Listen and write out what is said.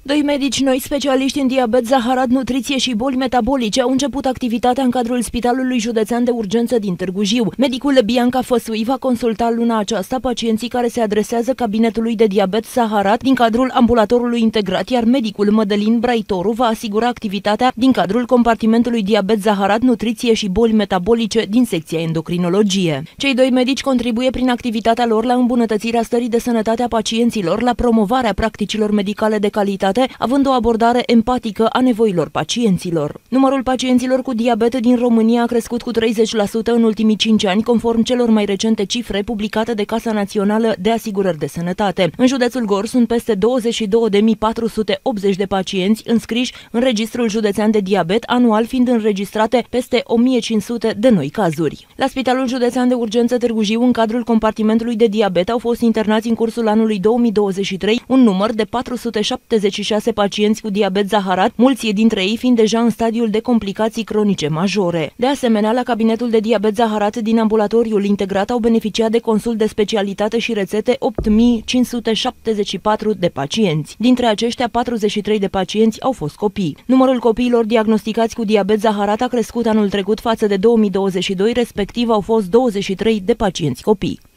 Doi medici noi specialiști în diabet, zaharat, nutriție și boli metabolice au început activitatea în cadrul Spitalului Județean de Urgență din Târgu Jiu. Medicul Bianca Făsui va consulta luna aceasta pacienții care se adresează cabinetului de diabet zaharat din cadrul ambulatorului integrat, iar medicul Mădălin Braitoru va asigura activitatea din cadrul compartimentului diabet zaharat, nutriție și boli metabolice din secția endocrinologie. Cei doi medici contribuie prin activitatea lor la îmbunătățirea stării de sănătate a pacienților, la promovarea practicilor medicale de calitate, având o abordare empatică a nevoilor pacienților. Numărul pacienților cu diabet din România a crescut cu 30% în ultimii 5 ani, conform celor mai recente cifre publicate de Casa Națională de Asigurări de Sănătate. În județul Gorj sunt peste 22.480 de pacienți înscriși în Registrul Județean de Diabet, anual fiind înregistrate peste 1.500 de noi cazuri. La Spitalul Județean de Urgență Târgu Jiu, în cadrul compartimentului de diabet, au fost internați în cursul anului 2023 un număr de 476 pacienți cu diabet zaharat, mulți dintre ei fiind deja în stadiul de complicații cronice majore. De asemenea, la cabinetul de diabet zaharat din ambulatoriul integrat au beneficiat de consult de specialitate și rețete 8.574 de pacienți. Dintre aceștia, 43 de pacienți au fost copii. Numărul copiilor diagnosticați cu diabet zaharat a crescut anul trecut față de 2022, respectiv au fost 23 de pacienți copii.